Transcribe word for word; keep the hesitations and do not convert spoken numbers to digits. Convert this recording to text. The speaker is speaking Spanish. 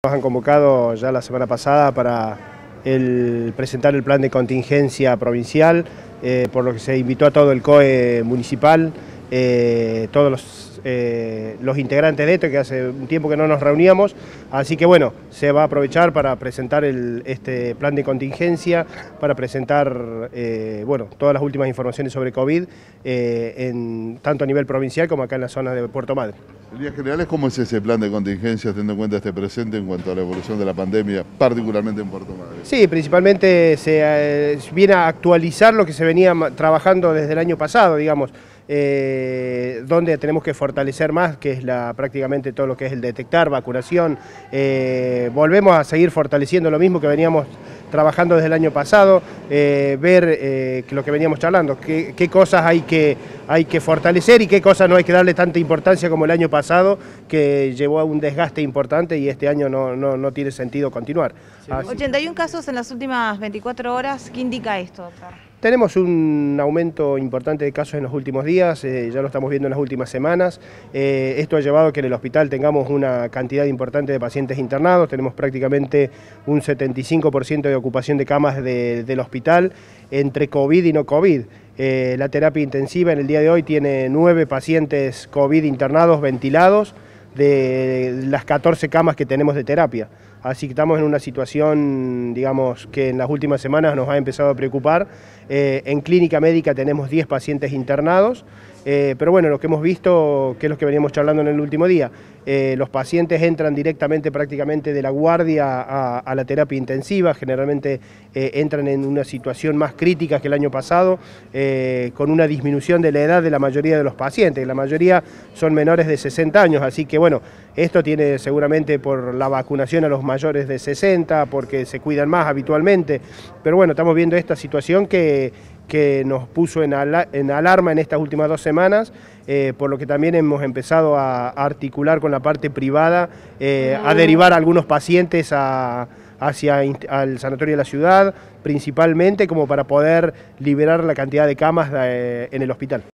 Nos han convocado ya la semana pasada para el, presentar el plan de contingencia provincial, eh, por lo que se invitó a todo el C O E municipal, eh, todos los, eh, los integrantes de esto, que hace un tiempo que no nos reuníamos, así que bueno, se va a aprovechar para presentar el, este plan de contingencia, para presentar eh, bueno, todas las últimas informaciones sobre COVID, eh, en, tanto a nivel provincial como acá en la zona de Puerto Madre. En líneas generales, ¿cómo es ese plan de contingencia, teniendo en cuenta este presente en cuanto a la evolución de la pandemia, particularmente en Puerto Madre? Sí, principalmente se eh, viene a actualizar lo que se venía trabajando desde el año pasado, digamos, eh, donde tenemos que fortalecer más, que es la, prácticamente todo lo que es el detectar, vacunación. Eh, volvemos a seguir fortaleciendo lo mismo que veníamos trabajando desde el año pasado, eh, ver eh, lo que veníamos charlando, qué, qué cosas hay que, hay que fortalecer y qué cosas no hay que darle tanta importancia como el año pasado, que llevó a un desgaste importante y este año no, no, no tiene sentido continuar. Así. ochenta y un casos en las últimas veinticuatro horas, ¿qué indica esto, doctor? Tenemos un aumento importante de casos en los últimos días, eh, ya lo estamos viendo en las últimas semanas. Eh, esto ha llevado a que en el hospital tengamos una cantidad importante de pacientes internados, tenemos prácticamente un setenta y cinco por ciento de ocupación de camas de, del hospital entre COVID y no COVID. Eh, la terapia intensiva en el día de hoy tiene nueve pacientes COVID internados ventilados de las catorce camas que tenemos de terapia. Así que estamos en una situación, digamos, que en las últimas semanas nos ha empezado a preocupar. Eh, en clínica médica tenemos diez pacientes internados, eh, pero bueno, lo que hemos visto, que es lo que veníamos charlando en el último día, eh, los pacientes entran directamente prácticamente de la guardia a, a la terapia intensiva, generalmente eh, entran en una situación más crítica que el año pasado, eh, con una disminución de la edad de la mayoría de los pacientes, la mayoría son menores de sesenta años, así que bueno, esto tiene seguramente por la vacunación a los mayores de sesenta, porque se cuidan más habitualmente, pero bueno, estamos viendo esta situación que, que nos puso en, ala, en alarma en estas últimas dos semanas, eh, por lo que también hemos empezado a, a articular con la parte privada, eh, a derivar a algunos pacientes a, hacia al sanatorio de la ciudad, principalmente como para poder liberar la cantidad de camas de, en el hospital.